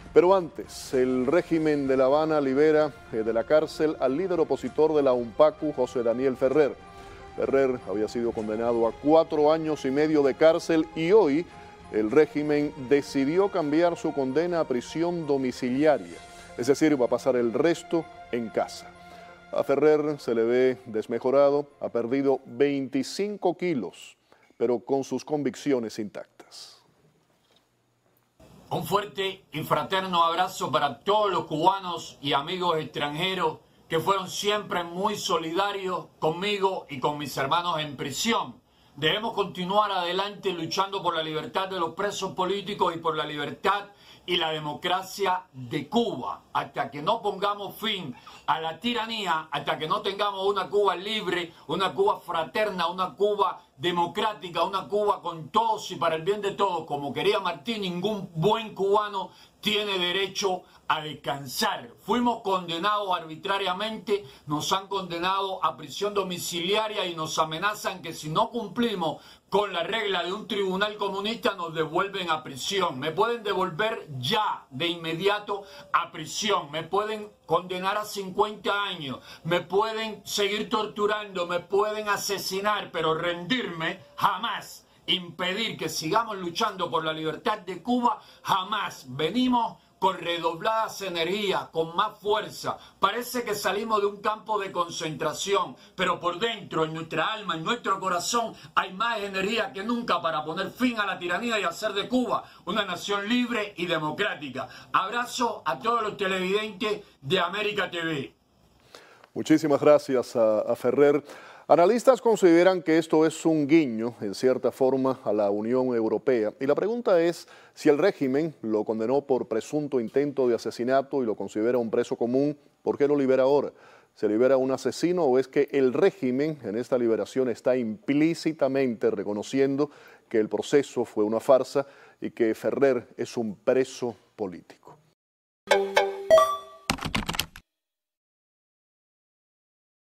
Pero antes, el régimen de La Habana libera de la cárcel al líder opositor de la UNPACU, José Daniel Ferrer. Ferrer había sido condenado a 4 años y medio de cárcel y hoy el régimen decidió cambiar su condena a prisión domiciliaria. Es decir, va a pasar el resto en casa. A Ferrer se le ve desmejorado, ha perdido 25 kilos, pero con sus convicciones intactas. Un fuerte y fraterno abrazo para todos los cubanos y amigos extranjeros que fueron siempre muy solidarios conmigo y con mis hermanos en prisión. Debemos continuar adelante luchando por la libertad de los presos políticos y por la libertad y la democracia de Cuba, hasta que no pongamos fin a la tiranía, hasta que no tengamos una Cuba libre, una Cuba fraterna, una Cuba democrática, una Cuba con todos y para el bien de todos. Como quería Martí, ningún buen cubano tiene derecho a descansar. Fuimos condenados arbitrariamente, nos han condenado a prisión domiciliaria y nos amenazan que si no cumplimos con la regla de un tribunal comunista nos devuelven a prisión. Me pueden devolver ya, de inmediato, a prisión. Me pueden condenar a 50 años. Me pueden seguir torturando, me pueden asesinar, pero rendirme jamás. Impedir que sigamos luchando por la libertad de Cuba, jamás. Venimos con redobladas energías, con más fuerza. Parece que salimos de un campo de concentración, pero por dentro, en nuestra alma, en nuestro corazón, hay más energía que nunca para poner fin a la tiranía y hacer de Cuba una nación libre y democrática. Abrazo a todos los televidentes de América TV. Muchísimas gracias a Ferrer. Analistas consideran que esto es un guiño, en cierta forma, a la Unión Europea. Y la pregunta es si el régimen lo condenó por presunto intento de asesinato y lo considera un preso común, ¿por qué lo libera ahora? ¿Se libera un asesino o es que el régimen en esta liberación está implícitamente reconociendo que el proceso fue una farsa y que Ferrer es un preso político?